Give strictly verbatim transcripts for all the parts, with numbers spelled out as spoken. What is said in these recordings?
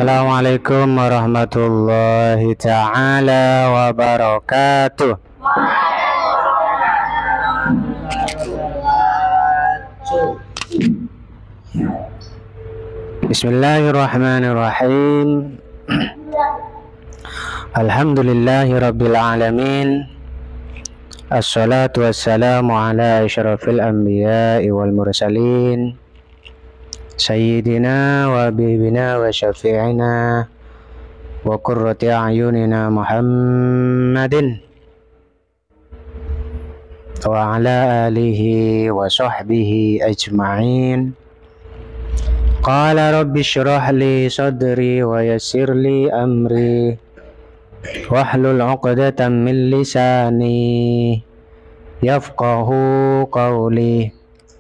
Assalamualaikum warahmatullahi ta'ala wabarakatuh. Bismillahirrahmanirrahim. Alhamdulillahi rabbil alamin. Assalatu wassalamu ala asyrafil anbiya'i wal mursalin, Sayyidina wa habibina wa syafi'ina wa qurrati a'yunina Muhammadin wa ala alihi wa sahbihi ajma'in. Qala rabbi syrah li sadri wa yassir li amri wahlul 'uqdatam min lisani yafqahu qawli.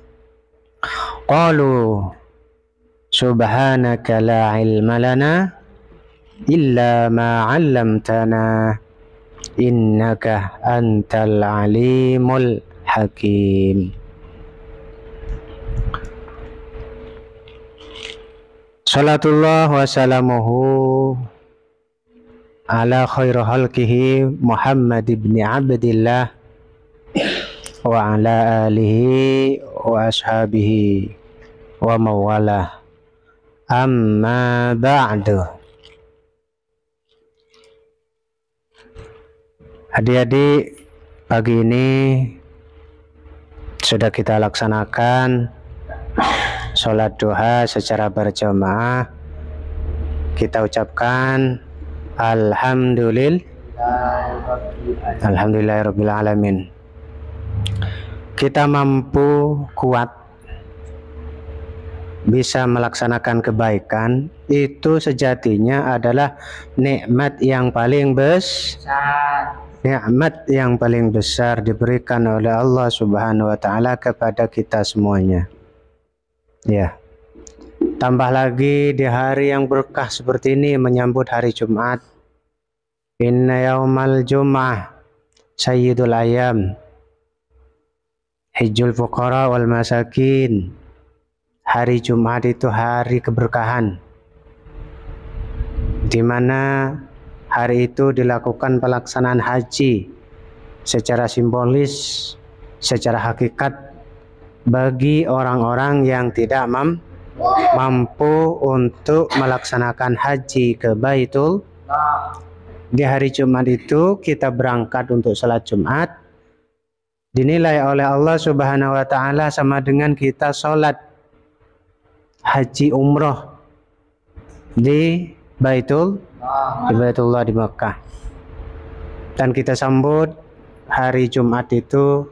Qalu subhanaka la ilma lana illa ma 'allamtana innaka antal alimul hakim. Salatullah wa salamuhu ala khairu khalqihi Muhammad ibn Abdillah wa ala alihi wa ashabihi wa mawalah. Amma ba'du. Adik-adik, pagi ini sudah kita laksanakan sholat duha secara berjamaah. Kita ucapkan Alhamdulillah Alhamdulillahirabbil alamin. Kita mampu kuat bisa melaksanakan kebaikan, itu sejatinya adalah nikmat yang paling besar. Nikmat yang paling besar diberikan oleh Allah Subhanahu wa taala kepada kita semuanya. Ya. Tambah lagi di hari yang berkah seperti ini menyambut hari Jumat. Inna yaumal jum'ah sayyidul ayam, hijjul fuqara wal masakin. Hari Jumat itu hari keberkahan, di mana hari itu dilakukan pelaksanaan haji secara simbolis, secara hakikat bagi orang-orang yang tidak mam mampu untuk melaksanakan haji ke Baitul. Di hari Jumat itu kita berangkat untuk salat Jumat, dinilai oleh Allah Subhanahu wa taala sama dengan kita salat haji umroh di Baitul di Baitullah di Makkah. Dan kita sambut hari Jumat itu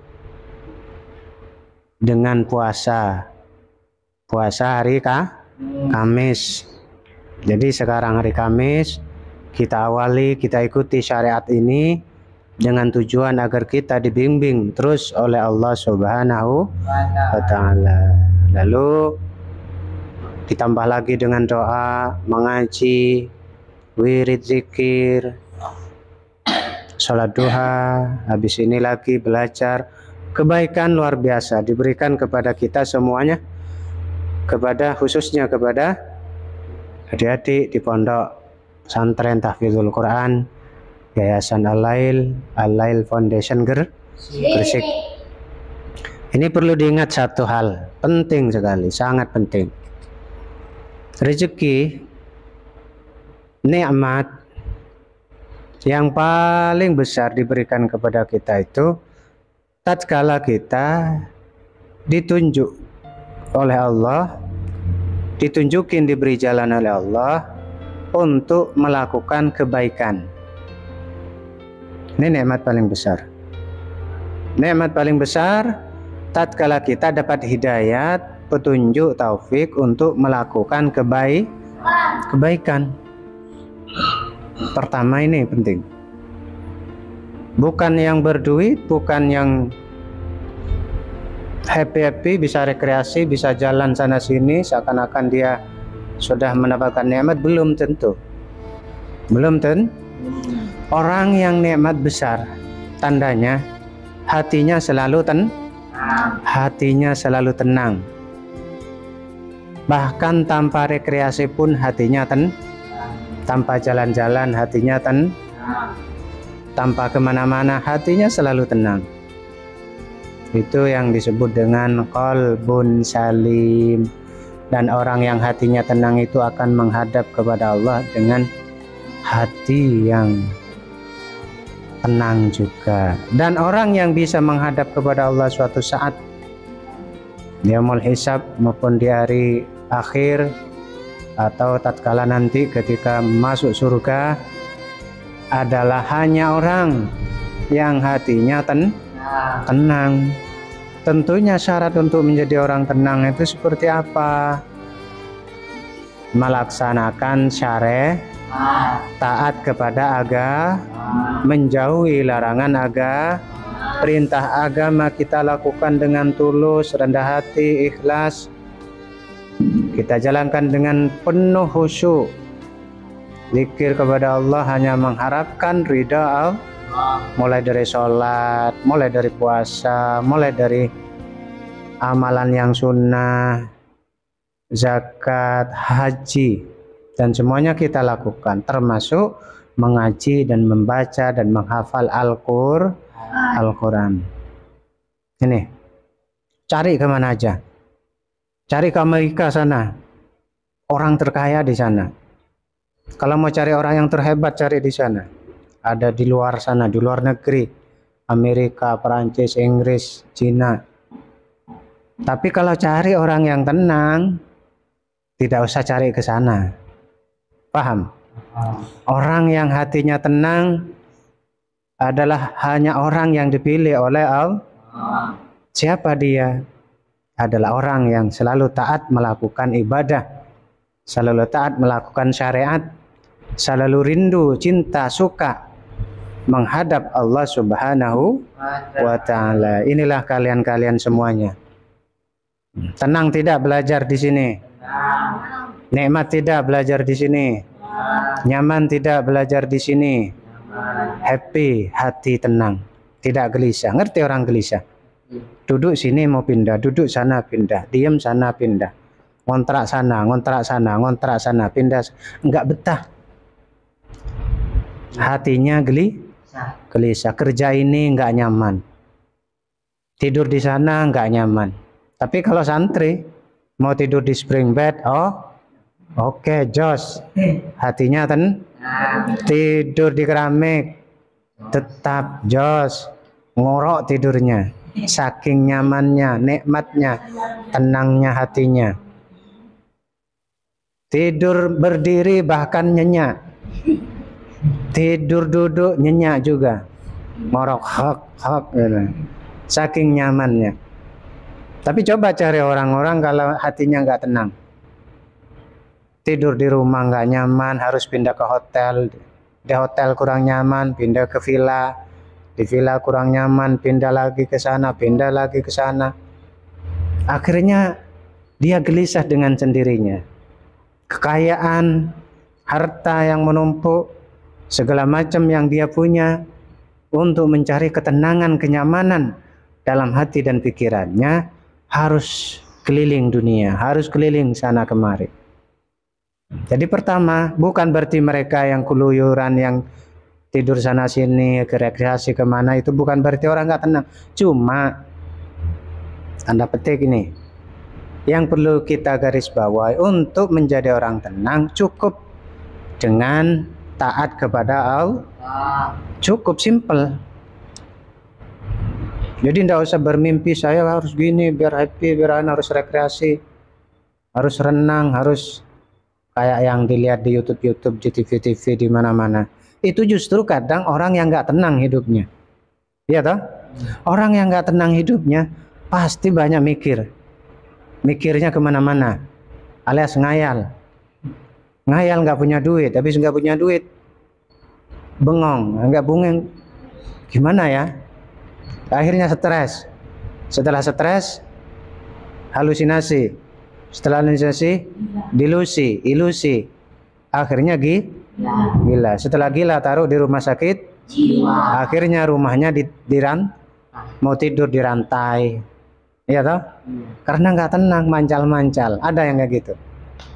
dengan puasa. Puasa hari Ka? Kamis. Jadi sekarang hari Kamis, kita awali, kita ikuti syariat ini dengan tujuan agar kita dibimbing terus oleh Allah Subhanahu wa taala. Lalu ditambah lagi dengan doa, mengaji, wirid zikir, sholat duha, habis ini lagi belajar. Kebaikan luar biasa diberikan kepada kita semuanya, kepada khususnya kepada adik-adik di pondok pesantren Tahfidzul Quran Yayasan Al-Lail Al-Lail Foundation Gresik. Ini perlu diingat satu hal penting sekali, sangat penting. Rezeki, nikmat yang paling besar diberikan kepada kita itu tatkala kita ditunjuk oleh Allah, ditunjukin, diberi jalan oleh Allah untuk melakukan kebaikan. Ini nikmat paling besar. Nikmat paling besar tatkala kita dapat hidayat, petunjuk, taufik untuk melakukan kebaik kebaikan. Pertama ini penting. Bukan yang berduit, bukan yang happy-happy, bisa rekreasi, bisa jalan sana sini seakan-akan dia sudah mendapatkan nikmat. Belum tentu. Belum tentu. Orang yang nikmat besar, tandanya hatinya selalu ten hatinya selalu tenang. Bahkan tanpa rekreasi pun hatinya ten Tanpa jalan-jalan hatinya ten, tanpa kemana-mana hatinya selalu tenang. Itu yang disebut dengan qalbun salim. Dan orang yang hatinya tenang itu akan menghadap kepada Allah dengan hati yang tenang juga. Dan orang yang bisa menghadap kepada Allah suatu saat yaumul hisab maupun di hari akhir atau tatkala nanti ketika masuk surga adalah hanya orang yang hatinya ten tenang. Tentunya syarat untuk menjadi orang tenang itu seperti apa? Melaksanakan syariat, taat kepada agama, menjauhi larangan agama, perintah agama kita lakukan dengan tulus, rendah hati, ikhlas. Kita jalankan dengan penuh khusyuk. Zikir kepada Allah hanya mengharapkan ridha Allah. Mulai dari sholat, mulai dari puasa, mulai dari amalan yang sunnah, zakat, haji, dan semuanya kita lakukan, termasuk mengaji dan membaca dan menghafal Al-Qur'an. Al-Quran. Ini, cari kemana aja, cari ke Amerika sana, orang terkaya di sana. Kalau mau cari orang yang terhebat, cari di sana. Ada di luar sana, di luar negeri, Amerika, Perancis, Inggris, Cina. Tapi kalau cari orang yang tenang, tidak usah cari ke sana. Paham? Orang yang hatinya tenang adalah hanya orang yang dipilih oleh Allah. Siapa dia? Adalah orang yang selalu taat melakukan ibadah, selalu taat melakukan syariat, selalu rindu, cinta, suka menghadap Allah Subhanahu wa Ta'ala. Inilah kalian-kalian semuanya. Tenang tidak belajar di sini? Nikmat tidak belajar di sini? Nyaman tidak belajar di sini? Happy, hati tenang, tidak gelisah. Ngerti orang gelisah? Duduk sini mau pindah, duduk sana pindah, diam sana pindah, ngontrak sana, ngontrak sana, ngontrak sana, pindah, enggak betah. Hatinya geli, gelisah. Kerja ini enggak nyaman, tidur di sana enggak nyaman. Tapi kalau santri mau tidur di spring bed, oh oke, okay, jos. Hatinya ten, tidur di keramik, tetap jos, ngorok tidurnya, saking nyamannya, nikmatnya, tenangnya hatinya. Tidur berdiri bahkan nyenyak, tidur duduk nyenyak juga, ngorok hak hak, saking nyamannya. Tapi coba cari orang-orang kalau hatinya nggak tenang, tidur di rumah nggak nyaman, harus pindah ke hotel, di hotel kurang nyaman, pindah ke villa, di villa kurang nyaman, pindah lagi ke sana, pindah lagi ke sana. Akhirnya dia gelisah dengan sendirinya. Kekayaan, harta yang menumpuk, segala macam yang dia punya, untuk mencari ketenangan, kenyamanan dalam hati dan pikirannya, harus keliling dunia, harus keliling sana kemari. Jadi pertama, bukan berarti mereka yang keluyuran, yang tidur sana sini, ke rekreasi kemana, itu bukan berarti orang nggak tenang. Cuma tanda petik ini, yang perlu kita garis bawahi, untuk menjadi orang tenang cukup dengan taat kepada Allah. Cukup simple. Jadi tidak usah bermimpi saya harus gini biar happy, biar harus rekreasi, harus renang, harus kayak yang dilihat di YouTube-YouTube, di T V-T V di mana-mana. Itu justru kadang orang yang nggak tenang hidupnya. Iya toh? Orang yang nggak tenang hidupnya pasti banyak mikir. Mikirnya kemana-mana, alias ngayal. Ngayal nggak punya duit, habis nggak punya duit, bengong, nggak bungeng. Gimana ya? Akhirnya stres. Setelah stres, halusinasi. Setelah halusinasi, delusi, ilusi. Akhirnya gi, gila. Setelah gila taruh di rumah sakit jiwa. Akhirnya rumahnya di, di ran, mau tidur di rantai. Iya toh? Karena nggak tenang, mancal-mancal. Ada yang kayak gitu.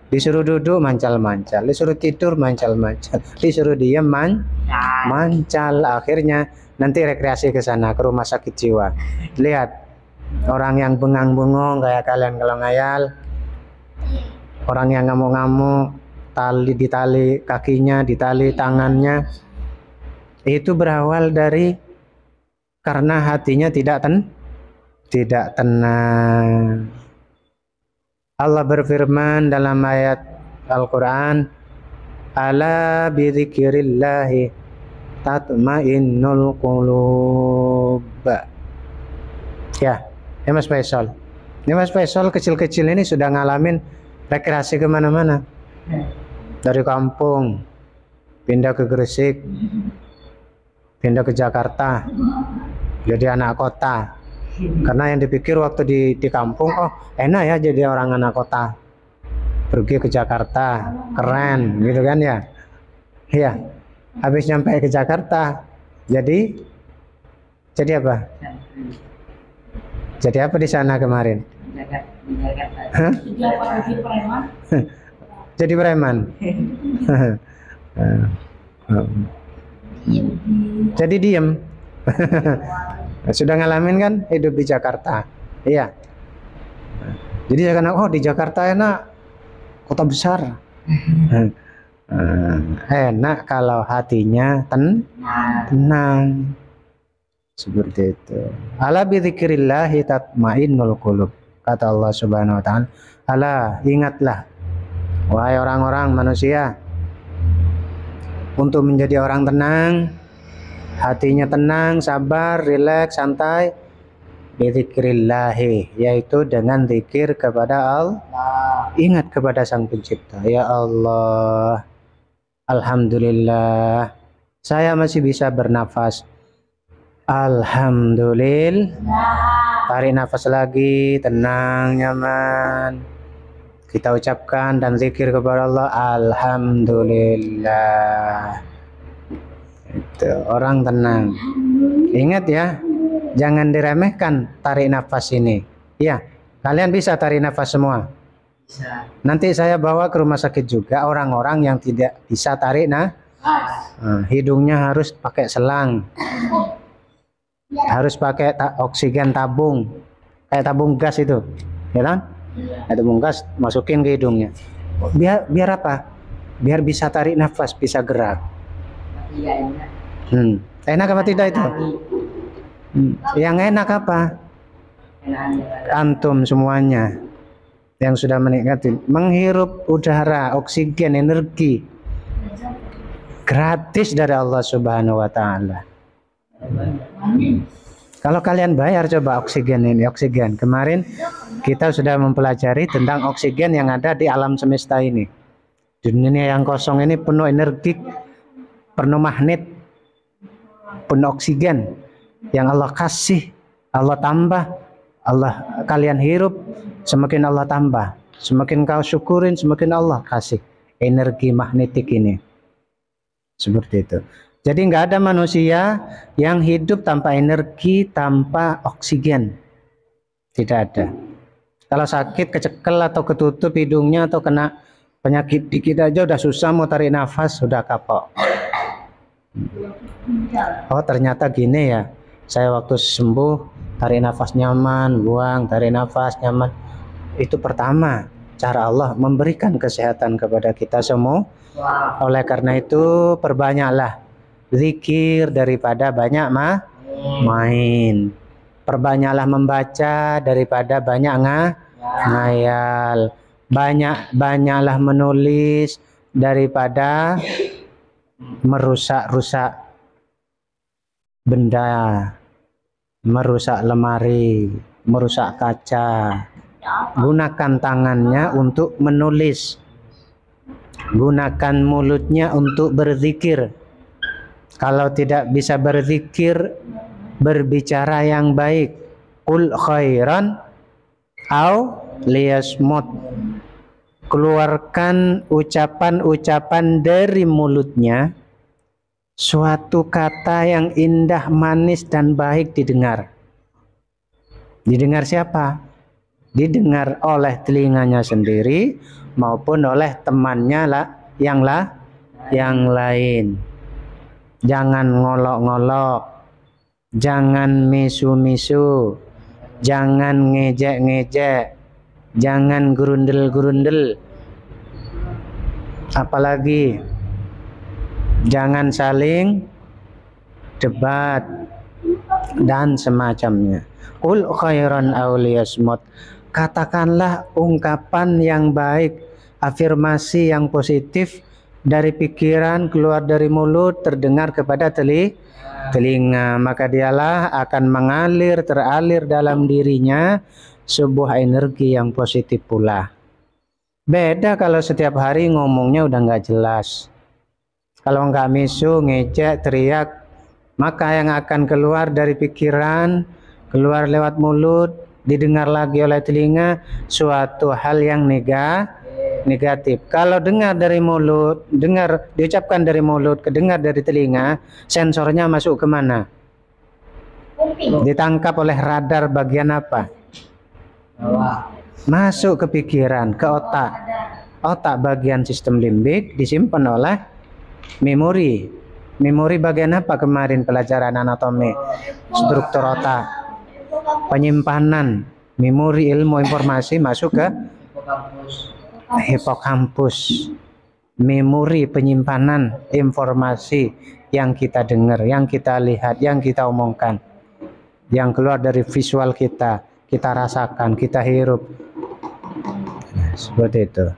Disuruh duduk mancal-mancal, disuruh tidur mancal-mancal, disuruh diem man mancal. Akhirnya nanti rekreasi ke sana, ke rumah sakit jiwa. Lihat orang yang bengang-bengong kayak kalian kalau ngayal, orang yang ngamuk-ngamuk, tali ditali kakinya, ditali tangannya, itu berawal dari karena hatinya tidak ten tidak tenang. Allah berfirman dalam ayat Al-Quran, ala bidzikrillahi tatmainnul qulub. Ya, ya Mas Faisal. Ini Mas Faisal kecil-kecil ini sudah ngalamin rekreasi kemana-mana. Dari kampung pindah ke Gresik, pindah ke Jakarta, jadi anak kota. Karena yang dipikir waktu di, di kampung, oh enak ya jadi orang anak kota, pergi ke Jakarta, keren gitu kan ya. Iya, habis nyampe ke Jakarta, jadi jadi apa? Jadi apa di sana kemarin? Hah? Jadi preman. Jadi diem. Sudah ngalamin kan hidup di Jakarta? Iya. Jadi saya kan, oh di Jakarta enak, kota besar. Enak kalau hatinya ten tenang. Seperti itu. Ala bidzikrillahi tatmainnul qulub. Kata Allah Subhanahu wa taala, ala ingatlah wahai orang-orang manusia, untuk menjadi orang tenang, hatinya tenang, sabar, rileks, santai, bidzikrillahi, yaitu dengan zikir kepada Allah. Ingat kepada Sang Pencipta. Ya Allah, alhamdulillah saya masih bisa bernafas. Alhamdulillah. Tarik nafas lagi, tenang, nyaman. Kita ucapkan dan zikir kepada Allah, alhamdulillah. Itu orang tenang. Ingat ya, jangan diremehkan tarik nafas ini. Ya, kalian bisa tarik nafas semua. Bisa. Nanti saya bawa ke rumah sakit juga orang-orang yang tidak bisa tarik nah, nah hidungnya harus pakai selang, harus pakai ta oksigen tabung, kayak tabung gas itu, ya kan? Ada tabung gas masukin ke hidungnya. Biar biar apa? Biar bisa tarik nafas, bisa gerak. Hmm. Enak apa tidak itu? Hmm. Yang enak apa? Antum semuanya yang sudah menikmati menghirup udara, oksigen, energi gratis dari Allah Subhanahu wa taala. Kalau kalian bayar coba oksigen ini, oksigen. Kemarin kita sudah mempelajari tentang oksigen yang ada di alam semesta ini. Di dunia yang kosong ini penuh energi, penuh magnet, penuh oksigen yang Allah kasih, Allah tambah, Allah kalian hirup, semakin Allah tambah, semakin kau syukurin, semakin Allah kasih energi magnetik ini. Seperti itu. Jadi nggak ada manusia yang hidup tanpa energi, tanpa oksigen. Tidak ada. Kalau sakit, kecekel atau ketutup hidungnya atau kena penyakit dikit aja udah susah mau tarik nafas, sudah kapok. Oh ternyata gini ya, saya waktu sembuh tarik nafas nyaman, buang, tarik nafas nyaman. Itu pertama cara Allah memberikan kesehatan kepada kita semua. Oleh karena itu perbanyaklah zikir daripada banyak mah main. Perbanyaklah membaca daripada banyak ngah ngayal. Banyak-banyaklah menulis daripada merusak-rusak benda, merusak lemari, merusak kaca. Gunakan tangannya untuk menulis, gunakan mulutnya untuk berzikir. Kalau tidak bisa berzikir, berbicara yang baik. Qul khairan au liyasmut. Keluarkan ucapan-ucapan dari mulutnya, suatu kata yang indah, manis dan baik didengar. Didengar siapa? Didengar oleh telinganya sendiri, maupun oleh temannya lah yang lah yang lain. Jangan ngolok-ngolok, jangan misu-misu, jangan ngejek-ngejek, jangan gerundel-gerundel, apalagi jangan saling debat dan semacamnya. Qul khairan aw liyasmut, katakanlah ungkapan yang baik, afirmasi yang positif dari pikiran keluar dari mulut terdengar kepada teli, telinga, maka dialah akan mengalir teralir dalam dirinya sebuah energi yang positif pula. Beda kalau setiap hari ngomongnya udah nggak jelas. Kalau nggak misu, ngejek, teriak, maka yang akan keluar dari pikiran, keluar lewat mulut, didengar lagi oleh telinga, suatu hal yang negatif. negatif. Kalau dengar dari mulut, dengar diucapkan dari mulut, kedengar dari telinga, sensornya masuk kemana? Ditangkap oleh radar bagian apa? Masuk ke pikiran, ke otak. Otak bagian sistem limbik disimpan oleh memori. Memori bagian apa kemarin pelajaran anatomi? Struktur otak. Penyimpanan memori ilmu informasi masuk ke hipokampus, memori penyimpanan informasi yang kita dengar, yang kita lihat, yang kita omongkan, yang keluar dari visual kita, kita rasakan, kita hirup. Nah, seperti itu.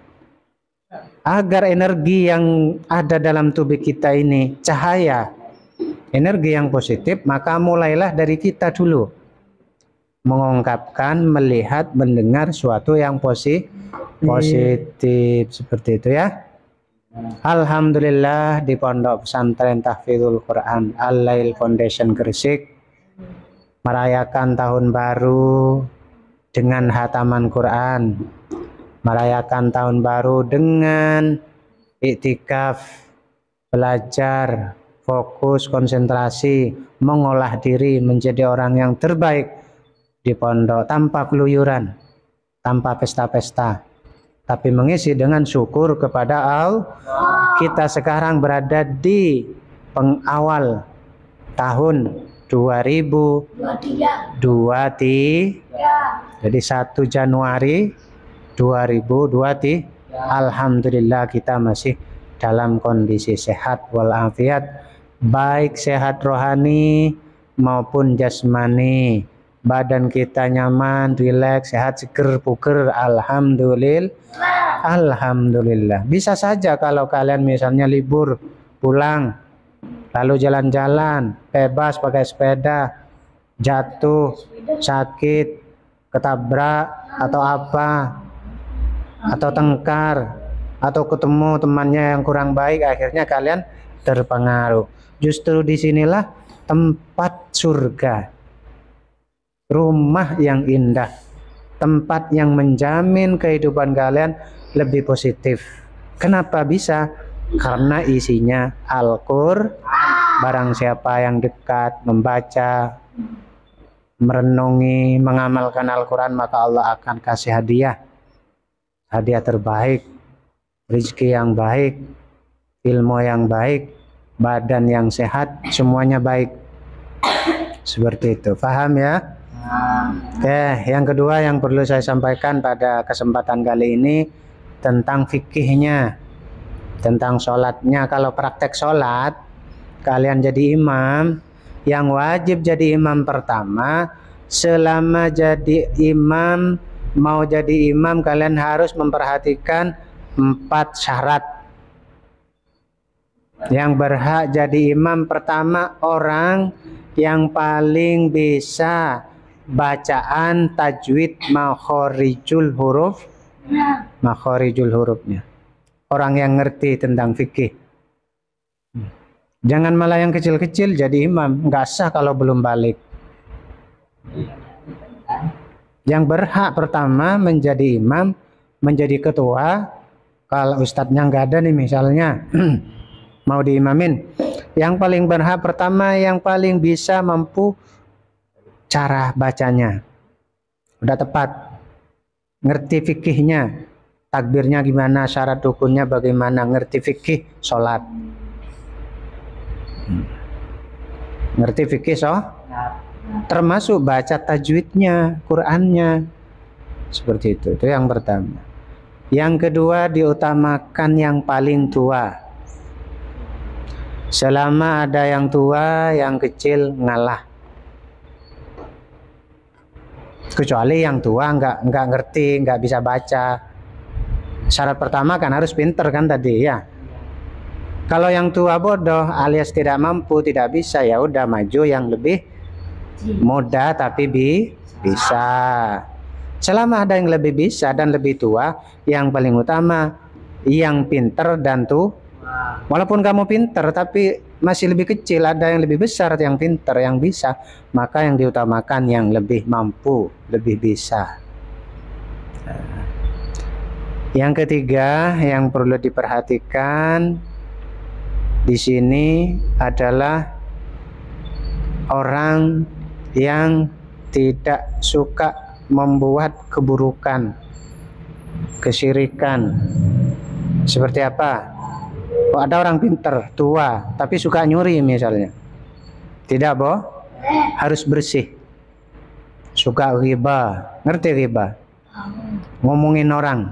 Agar energi yang ada dalam tubuh kita ini cahaya, energi yang positif, maka mulailah dari kita dulu mengungkapkan, melihat, mendengar suatu yang positif. Positif seperti itu ya. Alhamdulillah di Pondok Pesantren Tahfidzul Quran Al-Lail Foundation Gresik merayakan tahun baru dengan hataman Quran, merayakan tahun baru dengan iktikaf, belajar, fokus, konsentrasi, mengolah diri menjadi orang yang terbaik di pondok tanpa keluyuran, tanpa pesta-pesta, tapi mengisi dengan syukur kepada Allah. Kita sekarang berada di pengawal tahun dua ribu dua puluh tiga. Jadi satu Januari dua ribu dua puluh tiga. Alhamdulillah kita masih dalam kondisi sehat walafiat, baik sehat rohani maupun jasmani. Badan kita nyaman, rileks, sehat, seger, buger. Alhamdulillah. Alhamdulillah. Bisa saja kalau kalian misalnya libur, pulang, lalu jalan-jalan, bebas pakai sepeda, jatuh, sakit, ketabrak, atau apa, atau tengkar, atau ketemu temannya yang kurang baik, akhirnya kalian terpengaruh. Justru disinilah tempat surga, rumah yang indah, tempat yang menjamin kehidupan kalian lebih positif. Kenapa bisa? Karena isinya Al-Qur'an. Barang siapa yang dekat membaca, merenungi, mengamalkan Al-Quran, maka Allah akan kasih hadiah, hadiah terbaik, rezeki yang baik, ilmu yang baik, badan yang sehat, semuanya baik. Seperti itu, paham ya? Oke, yang kedua yang perlu saya sampaikan pada kesempatan kali ini tentang fikihnya, tentang sholatnya. Kalau praktek sholat, kalian jadi imam, yang wajib jadi imam pertama, selama jadi imam, mau jadi imam, kalian harus memperhatikan empat syarat. Yang berhak jadi imam pertama, orang yang paling bisa bacaan tajwid makhorijul huruf, makhorijul hurufnya, orang yang ngerti tentang fikih. Jangan malah yang kecil-kecil jadi imam, nggak sah kalau belum balik. Yang berhak pertama menjadi imam, menjadi ketua, kalau ustadznya nggak ada nih misalnya, mau diimamin, yang paling berhak pertama, yang paling bisa mampu cara bacanya, udah tepat, ngerti fikihnya, takbirnya gimana, syarat rukunnya bagaimana, ngerti fikih sholat, ngerti fikih so, termasuk baca tajwidnya, Qurannya, seperti itu. Itu yang pertama. Yang kedua, diutamakan yang paling tua. Selama ada yang tua, yang kecil ngalah. Kecuali yang tua nggak nggak ngerti, nggak bisa baca. Syarat pertama kan harus pinter kan tadi ya. Kalau yang tua bodoh alias tidak mampu, tidak bisa, ya udah maju yang lebih muda tapi bi bisa. Selama ada yang lebih bisa dan lebih tua, yang paling utama yang pinter dan tuh. Walaupun kamu pinter tapi masih lebih kecil, ada yang lebih besar yang pinter yang bisa, maka yang diutamakan yang lebih mampu, lebih bisa. Yang ketiga yang perlu diperhatikan di sini adalah orang yang tidak suka membuat keburukan, kesyirikan. Seperti apa? Oh, ada orang pinter, tua, tapi suka nyuri misalnya. Tidak, boh? Harus bersih. Suka riba. Ngerti riba? Ngomongin orang.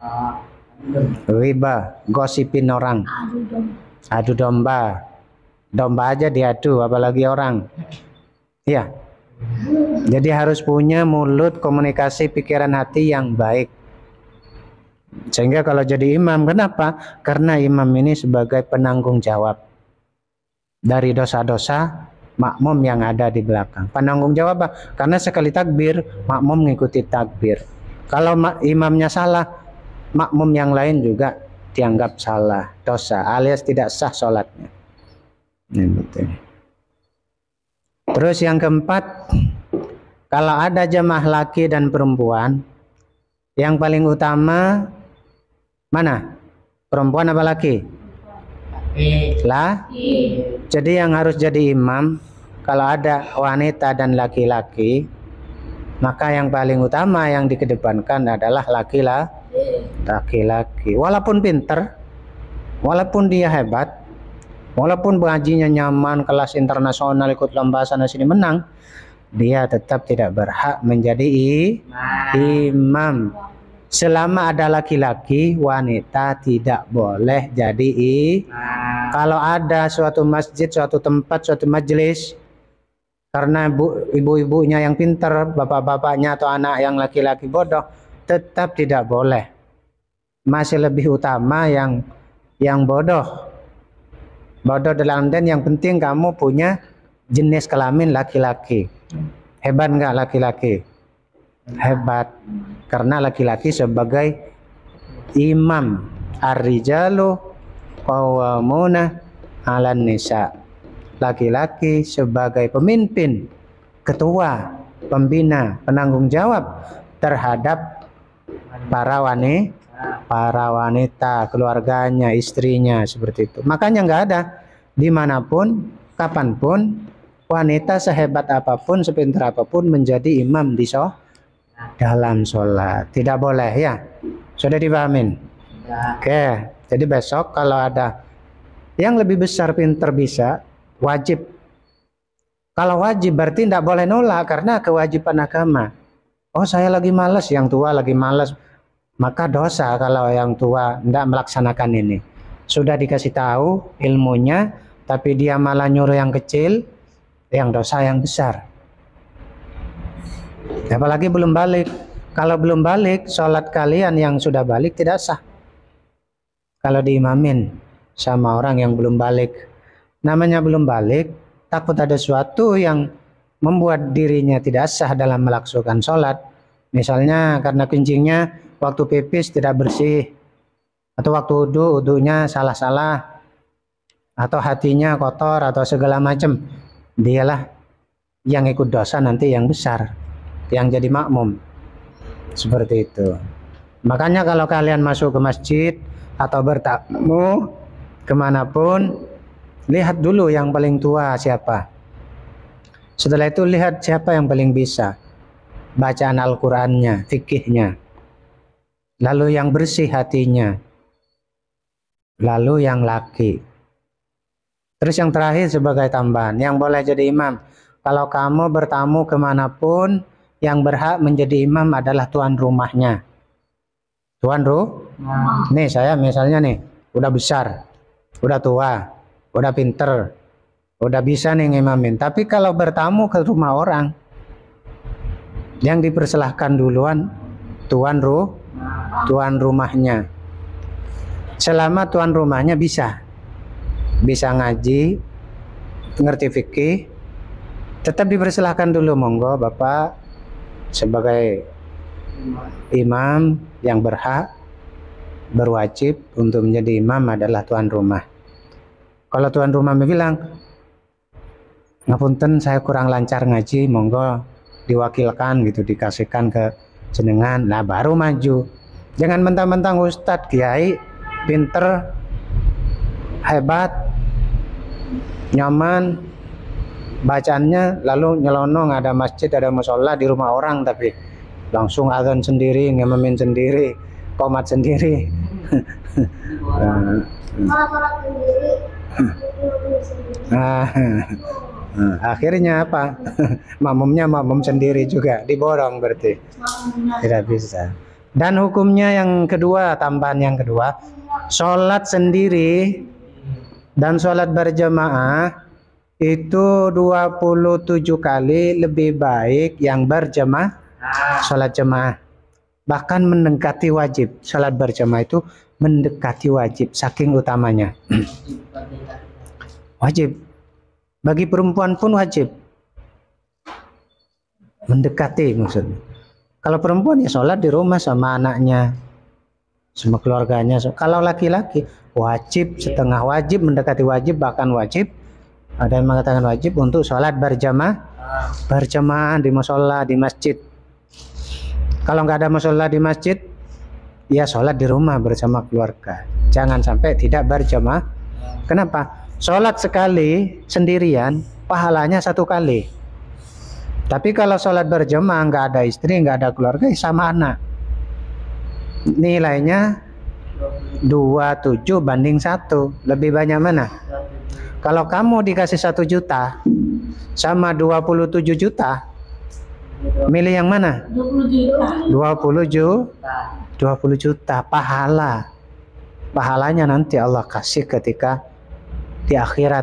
Riba, gosipin orang. Adu domba. Domba aja diadu, apalagi orang. Iya. Jadi harus punya mulut, komunikasi, pikiran, hati yang baik. Sehingga kalau jadi imam, kenapa? Karena imam ini sebagai penanggung jawab dari dosa-dosa makmum yang ada di belakang. Penanggung jawab apa? Karena sekali takbir, makmum mengikuti takbir. Kalau imamnya salah, makmum yang lain juga dianggap salah, dosa, alias tidak sah sholatnya. Ini betul. Terus yang keempat, kalau ada jemaah laki dan perempuan, yang paling utama mana? Perempuan apa laki? Lah. Jadi yang harus jadi imam kalau ada wanita dan laki-laki, maka yang paling utama yang dikedepankan adalah laki-laki. Walaupun pinter, walaupun dia hebat, walaupun ngajinya nyaman, kelas internasional, ikut lomba sana sini menang, dia tetap tidak berhak menjadi imam. Selama ada laki-laki, wanita tidak boleh jadi imam. Kalau ada suatu masjid, suatu tempat, suatu majelis, karena ibu-ibunya yang pintar, bapak-bapaknya atau anak yang laki-laki bodoh, tetap tidak boleh. Masih lebih utama yang yang bodoh. Bodoh dalam dan yang penting kamu punya jenis kelamin laki-laki. Hebat nggak laki-laki? Hebat. Karena laki-laki sebagai imam. Ar-rijalu qawwamuna 'alan nisa. Laki-laki sebagai pemimpin, ketua, pembina, penanggung jawab terhadap para wanita, para wanita, keluarganya, istrinya, seperti itu. Makanya nggak ada dimanapun, kapanpun, wanita sehebat apapun, sepintar apapun menjadi imam di sholat, dalam sholat. Tidak boleh ya. Sudah dipahamin? Ya. Oke. Jadi besok kalau ada yang lebih besar pintar bisa, wajib. Kalau wajib berarti tidak boleh nolak karena kewajiban agama. Oh saya lagi malas, yang tua lagi malas, maka dosa kalau yang tua tidak melaksanakan ini. Sudah dikasih tahu ilmunya, tapi dia malah nyuruh yang kecil, yang dosa yang besar. Apalagi belum balik. Kalau belum balik, sholat kalian yang sudah balik tidak sah. Kalau diimamin sama orang yang belum balik. Namanya belum balik, takut ada sesuatu yang membuat dirinya tidak sah dalam melaksanakan sholat. Misalnya karena kencingnya waktu pipis tidak bersih, atau waktu wudu, wudunya salah-salah, atau hatinya kotor, atau segala macam. Dialah yang ikut dosa nanti yang besar, yang jadi makmum. Seperti itu. Makanya kalau kalian masuk ke masjid atau bertamu kemanapun, lihat dulu yang paling tua siapa. Setelah itu lihat siapa yang paling bisa bacaan Al-Qurannya, fikihnya. lalu yang bersih hatinya, lalu yang laki. Terus yang terakhir sebagai tambahan, yang boleh jadi imam, kalau kamu bertamu kemanapun, yang berhak menjadi imam adalah tuan rumahnya. Tuan rumah. Nih saya misalnya nih, udah besar, udah tua, udah pinter, udah bisa nih ngimamin. Tapi kalau bertamu ke rumah orang, yang dipersilahkan duluan tuan ru, tuan rumahnya. Selama tuan rumahnya bisa, bisa ngaji, ngerti fikih, tetap dipersilahkan dulu, monggo Bapak sebagai imam yang berhak, berwajib untuk menjadi imam adalah tuan rumah. Kalau tuan rumah bilang, ngapunten saya kurang lancar ngaji, monggo diwakilkan gitu, dikasihkan ke jenengan, nah baru maju. Jangan mentang-mentang ustadz, kiai, pinter, hebat, nyaman bacaannya, lalu nyelonong ada masjid, ada musola di rumah orang, tapi langsung azan sendiri, ngemamin sendiri, qomat sendiri. Nah, nah, akhirnya apa? Makmumnya makmum sendiri juga, diborong berarti. Tidak bisa. Dan hukumnya yang kedua, tambahan yang kedua, sholat sendiri dan sholat berjamaah itu dua puluh tujuh kali lebih baik yang berjamaah, sholat jamaah. Bahkan mendekati wajib. Sholat berjamaah itu mendekati wajib, saking utamanya. Wajib. Bagi perempuan pun wajib. Mendekati maksudnya. Kalau perempuan ya sholat di rumah sama anaknya, sama keluarganya. Kalau laki-laki wajib, setengah wajib, mendekati wajib, bahkan wajib. Ada yang mengatakan wajib untuk sholat berjamaah, berjamaah di musola, di masjid. Kalau nggak ada musola di masjid, ya sholat di rumah bersama keluarga. Jangan sampai tidak berjamaah. Kenapa? Sholat sekali sendirian, pahalanya satu kali. Tapi kalau sholat berjamaah, nggak ada istri, nggak ada keluarga, sama anak, nilainya dua puluh tujuh banding satu. Lebih banyak mana? Kalau kamu dikasih satu juta sama dua puluh tujuh juta, milih yang mana? dua puluh juta. dua puluh juta pahala. Pahalanya nanti Allah kasih ketika di akhirat.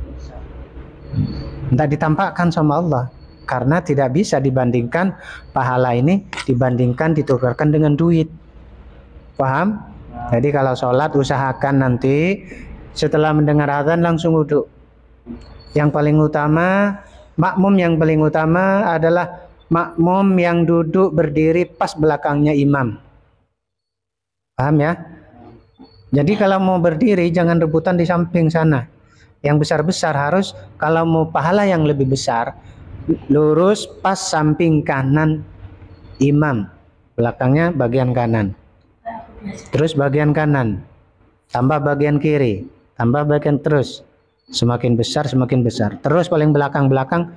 Tidak ditampakkan sama Allah, karena tidak bisa dibandingkan pahala ini dibandingkan ditukarkan dengan duit. Paham? Jadi kalau sholat usahakan nanti setelah mendengar azan langsung wudhu. Yang paling utama, makmum yang paling utama adalah makmum yang duduk berdiri pas belakangnya imam. Paham ya? Jadi kalau mau berdiri jangan rebutan di samping sana. Yang besar-besar harus, kalau mau pahala yang lebih besar, lurus pas samping kanan imam. Belakangnya bagian kanan. Terus bagian kanan, tambah bagian kiri, tambah bagian, terus semakin besar semakin besar. Terus paling belakang-belakang,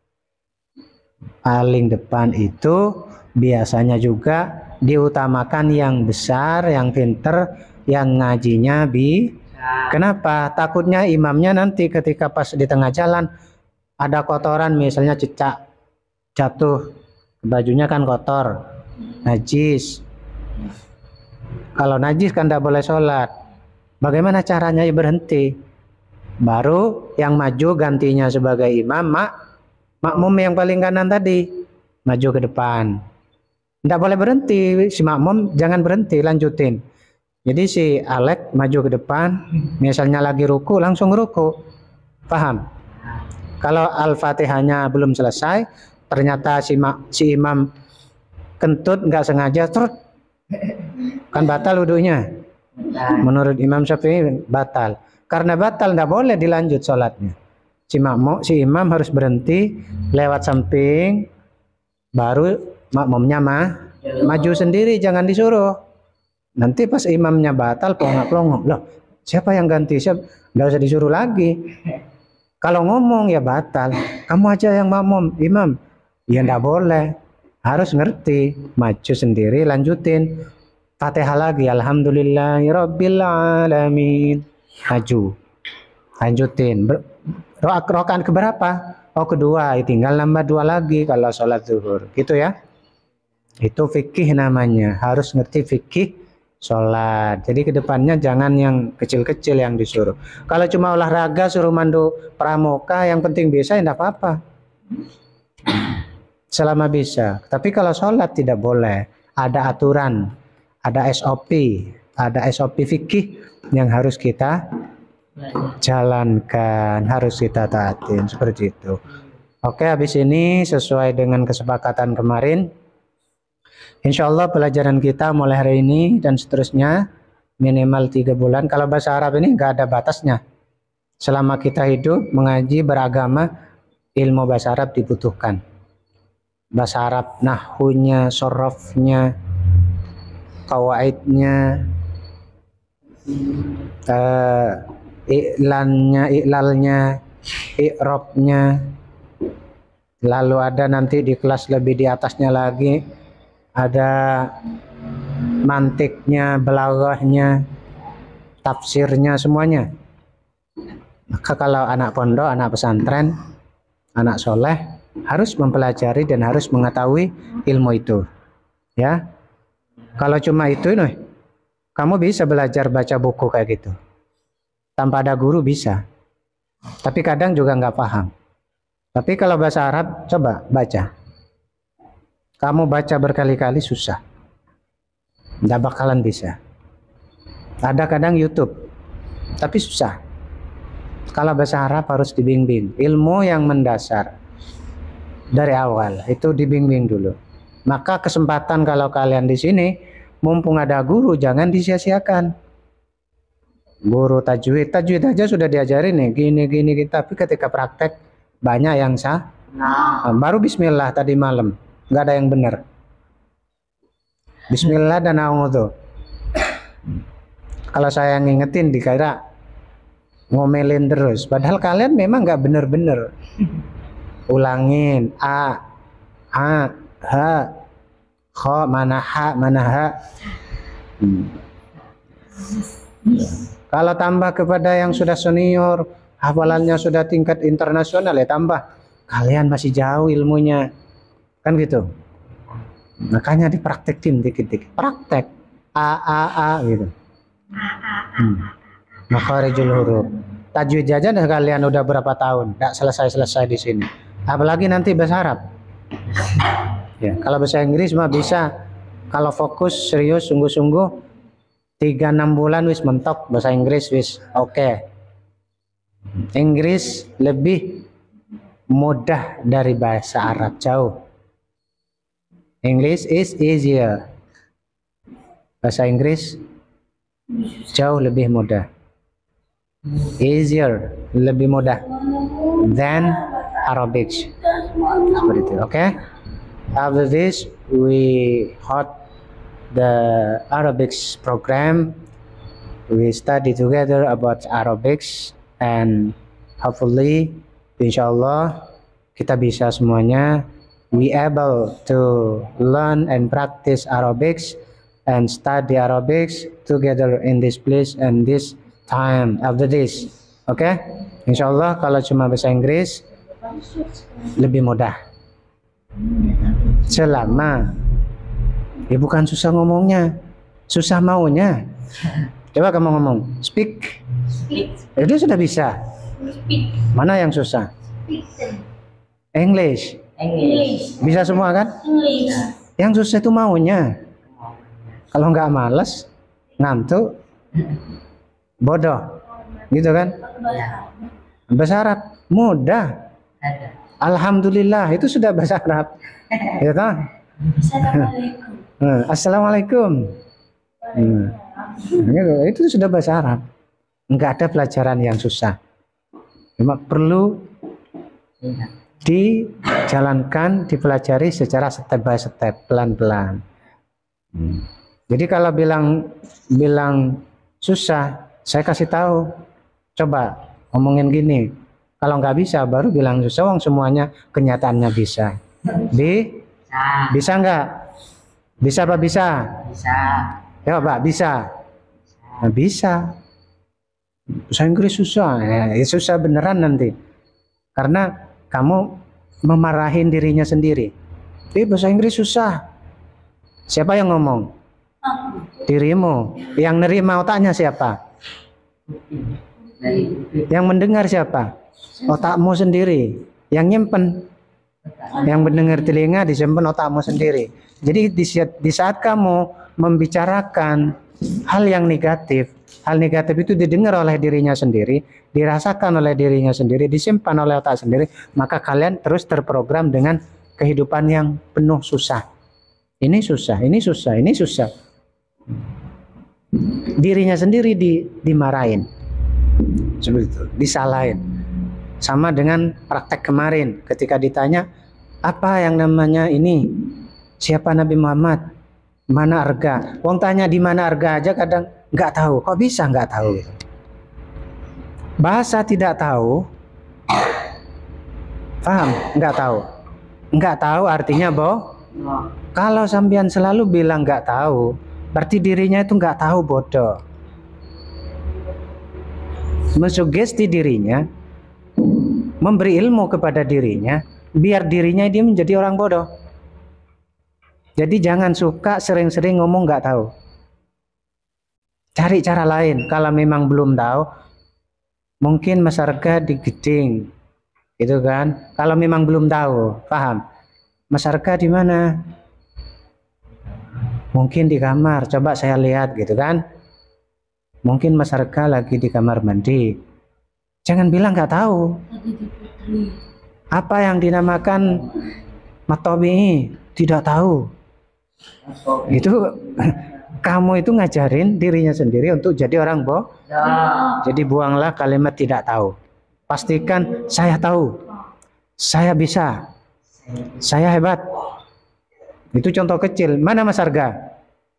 paling depan itu biasanya juga diutamakan yang besar, yang pinter, yang ngajinya bi. Kenapa? Takutnya imamnya nanti ketika pas di tengah jalan ada kotoran, misalnya cecak jatuh, bajunya kan kotor, najis. Kalau najis kan tidak boleh sholat. Bagaimana caranya? Ya berhenti. Baru yang maju gantinya sebagai imam, mak, makmum yang paling kanan tadi maju ke depan. Tidak boleh berhenti. Si makmum jangan berhenti, lanjutin. Jadi si Alek maju ke depan, misalnya lagi ruku langsung ruku. Paham? Kalau Al-Fatihahnya belum selesai, ternyata si, si imam kentut nggak sengaja, terus kan batal wudunya. Menurut Imam Syafi'i batal. Karena batal tidak boleh dilanjut sholatnya. Si makmum, si imam harus berhenti lewat samping, baru makmumnya mah maju sendiri, jangan disuruh. Nanti pas imamnya batal, pelongok-pelongok, loh siapa yang ganti? Siapa? Nggak usah disuruh lagi. Kalau ngomong ya batal. Kamu aja yang makmum, imam. Ya nggak boleh. Harus ngerti, maju sendiri, lanjutin. Fatihah lagi, alhamdulillahirabbil alamin. Maju. Lanjutin. Ber- roka- Rokaan keberapa? Oh, kedua. Tinggal nambah dua lagi kalau sholat zuhur. Gitu ya. Itu fikih namanya. Harus ngerti fikih sholat. Jadi kedepannya jangan yang kecil-kecil yang disuruh. Kalau cuma olahraga suruh mandu pramuka, yang penting bisa, ya enggak apa-apa. Selama bisa. Tapi kalau sholat tidak boleh. Ada aturan, ada S O P, ada S O P fikih yang harus kita jalankan, harus kita taatin seperti itu. Oke, habis ini sesuai dengan kesepakatan kemarin, insya Allah pelajaran kita mulai hari ini dan seterusnya minimal tiga bulan. Kalau bahasa Arab ini nggak ada batasnya. Selama kita hidup mengaji beragama, ilmu bahasa Arab dibutuhkan. Bahasa Arab, nahwunya, sorofnya, kawaidnya, uh, iklannya, iklalnya, i'rabnya. Lalu ada nanti di kelas lebih di atasnya lagi ada mantiknya, balaghahnya, tafsirnya, semuanya. Maka kalau anak pondok, anak pesantren, anak soleh harus mempelajari dan harus mengetahui ilmu itu. Ya, kalau cuma itu nih, kamu bisa belajar baca buku kayak gitu. Tanpa ada guru bisa. Tapi kadang juga nggak paham. Tapi kalau bahasa Arab, coba baca. Kamu baca berkali-kali susah. Nggak bakalan bisa. Ada kadang YouTube, tapi susah. Kalau bahasa Arab harus dibimbing. Ilmu yang mendasar dari awal itu dibimbing dulu. Maka kesempatan kalau kalian di sini, mumpung ada guru, jangan disia-siakan. Guru tajwid, tajwid aja sudah diajarin nih, gini-gini, tapi ketika praktek banyak yang sah. Nah. Baru bismillah tadi malam, nggak ada yang benar. Bismillah dan a'udzu. Kalau saya ngingetin dikira ngomelin terus, padahal kalian memang nggak benar-benar. Ulangin a, a, ha, kho, mana ha, mana ha. Hmm. Kalau tambah kepada yang sudah senior, hafalannya sudah tingkat internasional, ya tambah. Kalian masih jauh ilmunya, kan gitu. Makanya dipraktekin dikit-dikit. Praktek a a a gitu. Hmm. Makharijul huruf. Tajwid aja dah kalian udah berapa tahun, nggak selesai-selesai di sini. Apalagi nanti bahasa Arab. Ya, kalau bahasa Inggris mah bisa. Kalau fokus serius sungguh-sungguh tiga enam bulan wis mentok bahasa Inggris wis oke. Okay. Inggris lebih mudah dari bahasa Arab jauh. English is easier. Bahasa Inggris jauh lebih mudah. Easier, lebih mudah than Arabic. Seperti itu, oke? Okay? After this, we hold the Arabic program. We study together about Arabic and hopefully, inshallah, kita bisa semuanya. We able to learn and practice Arabic and study Arabic together in this place and this time after this. Oke? Okay? Insyaallah kalau cuma bahasa Inggris lebih mudah. Selama ya bukan susah ngomongnya, susah maunya. Coba kamu ngomong, speak. Speak. Ya, dia sudah bisa. Speak. Mana yang susah? Speak. English. English. Bisa semua kan? English. Yang susah itu maunya. Kalau nggak males, ngantuk, bodoh, gitu kan? Bahasa Arab mudah. Alhamdulillah itu sudah bahasa Arab, ya kan? Assalamualaikum. Assalamualaikum. Hmm. Itu sudah bahasa Arab. Nggak ada pelajaran yang susah. Cuma perlu dijalankan, dipelajari secara step by step, pelan-pelan. Hmm. Jadi kalau bilang bilang susah, saya kasih tahu, coba ngomongin gini. Kalau nggak bisa, baru bilang susah. Wong semuanya kenyataannya bisa. Di bisa, bisa nggak? Bisa apa bisa? Bisa. Ya Pak, bisa. Nah, bisa. Bahasa Inggris susah, ya, susah beneran nanti. Karena kamu memarahin dirinya sendiri. Eh, bahasa Inggris susah. Siapa yang ngomong? Dirimu. Yang nerima otaknya siapa? Yang mendengar siapa? Otakmu sendiri. Yang nyimpen, yang mendengar telinga disimpan otakmu sendiri. Jadi di saat, di saat kamu membicarakan hal yang negatif, hal negatif itu didengar oleh dirinya sendiri, dirasakan oleh dirinya sendiri, disimpan oleh otak sendiri, maka kalian terus terprogram dengan kehidupan yang penuh susah. Ini susah, ini susah, ini susah. Dirinya sendiri di, dimarahin, seperti itu, disalahin. Sama dengan praktek kemarin, ketika ditanya apa yang namanya ini, siapa Nabi Muhammad, mana Arga. Wong tanya di mana Arga aja kadang nggak tahu. Kok bisa nggak tahu? Bahasa tidak tahu, paham? Nggak tahu. Nggak tahu artinya boh. Kalau sampean selalu bilang nggak tahu, berarti dirinya itu nggak tahu, bodoh. Mensugesti dirinya, memberi ilmu kepada dirinya, biar dirinya dia menjadi orang bodoh. Jadi jangan suka sering-sering ngomong nggak tahu. Cari cara lain. Kalau memang belum tahu, mungkin masyarakat di Geding, gitu kan? Kalau memang belum tahu, paham? Masyarakat di mana? Mungkin di kamar. Coba saya lihat, gitu kan? Mungkin masyarakat lagi di kamar mandi. Jangan bilang nggak tahu. Apa yang dinamakan matobi tidak tahu. Itu kamu itu ngajarin dirinya sendiri untuk jadi orang boh. Jadi buanglah kalimat tidak tahu. Pastikan saya tahu, saya bisa, saya hebat. Itu contoh kecil. Mana Mas Arga?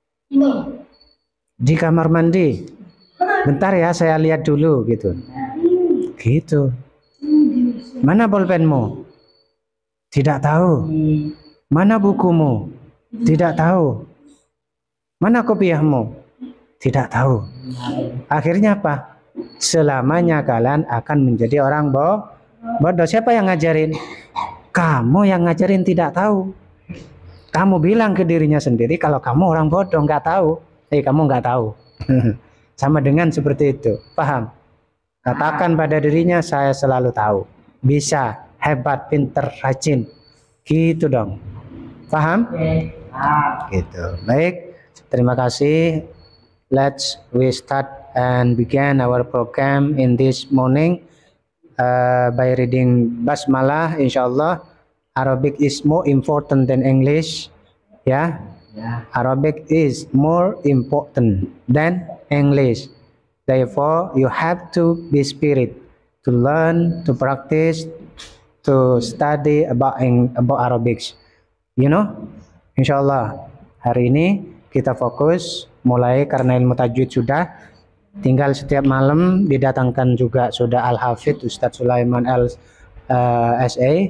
Di kamar mandi. Bentar ya, saya lihat dulu gitu. Gitu. Mana bolpenmu? Tidak tahu. Mana bukumu? Tidak tahu. Mana kopiahmu? Tidak tahu. Akhirnya apa? Selamanya kalian akan menjadi orang bo bodoh. Siapa yang ngajarin? Kamu yang ngajarin tidak tahu. Kamu bilang ke dirinya sendiri kalau kamu orang bodoh, nggak tahu. Eh, kamu nggak tahu. Sama dengan seperti itu. Paham? Katakan pada dirinya, saya selalu tahu. Bisa, hebat, pinter, rajin. Gitu dong. Paham? Gitu. Baik, terima kasih. Let's we start and begin our program in this morning uh, by reading Basmalah. Insyaallah, Arabic is more important than English. Ya, yeah? Arabic is more important than English. Therefore, you have to be spirit to learn, to practice, to study about about Arabic. You know, Insyaallah hari ini kita fokus mulai karena ilmu tajwid sudah, tinggal setiap malam didatangkan juga sudah Al-Hafidh Ustadz Sulaiman L uh, S A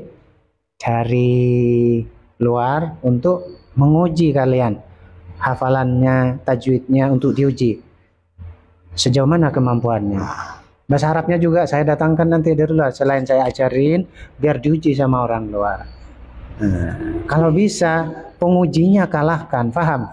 dari luar untuk menguji kalian hafalannya, tajwidnya untuk diuji sejauh mana kemampuannya. Bahasa Arabnya juga saya datangkan nanti dari luar, selain saya ajarin biar diuji sama orang luar. Nah, kalau bisa pengujinya kalahkan, paham?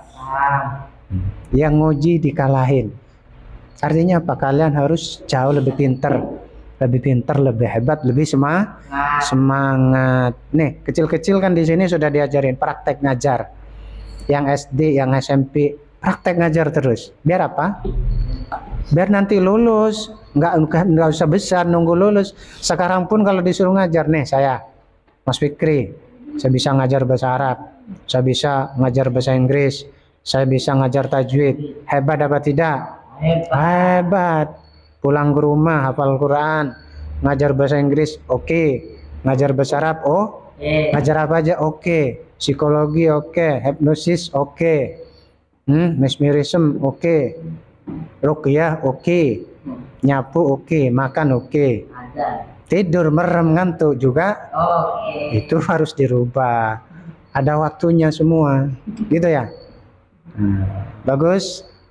Yang nguji dikalahin. Artinya apa? Kalian harus jauh lebih pinter, lebih pinter, lebih hebat, lebih semangat. Semangat. Nih, kecil-kecil kan di sini sudah diajarin praktek ngajar. Yang S D, yang S M P, praktek ngajar terus. Biar apa? Biar nanti lulus. Nggak, nggak usah besar nunggu lulus. Sekarang pun kalau disuruh ngajar, nih saya, Mas Fikri, saya bisa ngajar bahasa Arab, saya bisa ngajar bahasa Inggris, saya bisa ngajar tajwid. Hebat apa tidak? Hebat. Hebat. Pulang ke rumah hafal Quran, ngajar bahasa Inggris, oke. Okay. Ngajar bahasa Arab, oh. Okay. Ngajar apa aja, oke. Okay. Psikologi, oke. Okay. Hipnosis, oke. Okay. Hmm, mesmerism, oke. Okay. Ruqyah, oke. Okay. Nyapu, oke. Okay. Makan, oke. Okay. Tidur merem ngantuk juga, okay. Itu harus dirubah. Ada waktunya semua, gitu ya. Hmm. Bagus.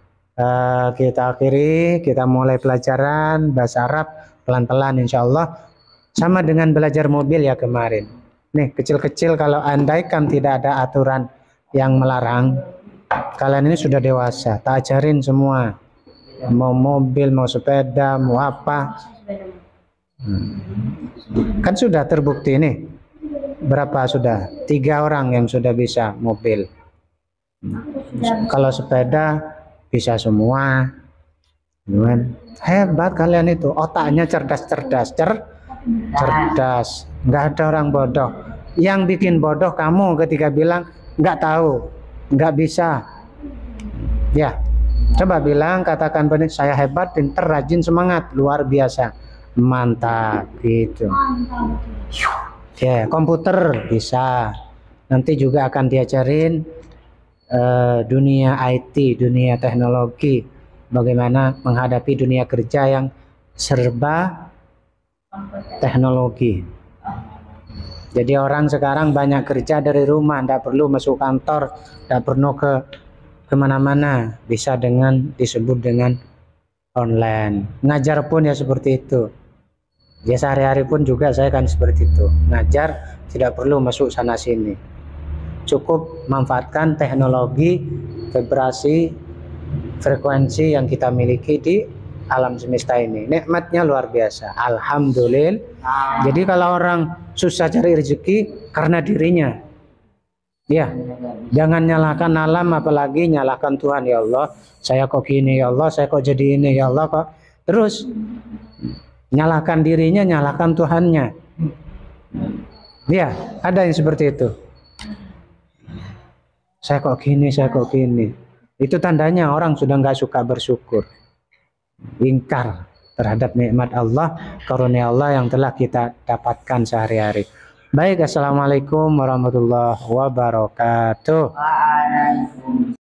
uh, kita akhiri, kita mulai pelajaran bahasa Arab pelan-pelan insya Allah, sama dengan belajar mobil ya kemarin. Nih kecil-kecil, kalau andaikan tidak ada aturan yang melarang, kalian ini sudah dewasa, tak ajarin semua, mau mobil, mau sepeda, mau apa, hmm. kan sudah terbukti nih. Berapa sudah? Tiga orang yang sudah bisa mobil. Kalau sepeda bisa semua. Hebat kalian itu, otaknya cerdas-cerdas, cer cerdas. Nggak ada orang bodoh. Yang bikin bodoh kamu ketika bilang nggak tahu, nggak bisa. Ya, coba bilang, katakan benar, saya hebat, pinter, rajin, semangat, luar biasa, mantap gitu. Ya, komputer bisa. Nanti juga akan diajarin uh, dunia I T, dunia teknologi, bagaimana menghadapi dunia kerja yang serba teknologi. Jadi orang sekarang banyak kerja dari rumah, tidak perlu masuk kantor, tidak perlu ke kemana-mana, bisa dengan disebut dengan online. Ngajar pun ya seperti itu. Ya sehari-hari pun juga saya kan seperti itu. Ngajar tidak perlu masuk sana sini. Cukup manfaatkan teknologi, vibrasi, frekuensi yang kita miliki di alam semesta ini. Nikmatnya luar biasa. Alhamdulillah. Jadi kalau orang susah cari rezeki karena dirinya, ya jangan nyalahkan alam, apalagi nyalahkan Tuhan. Ya Allah, saya kok gini, ya Allah, saya kok jadi ini, ya Allah kok. Terus nyalahkan dirinya, nyalahkan Tuhannya. Ya, ada yang seperti itu. Saya kok gini, saya kok gini. Itu tandanya orang sudah nggak suka bersyukur. Ingkar terhadap nikmat Allah, karunia Allah yang telah kita dapatkan sehari-hari. Baik, assalamualaikum warahmatullahi wabarakatuh.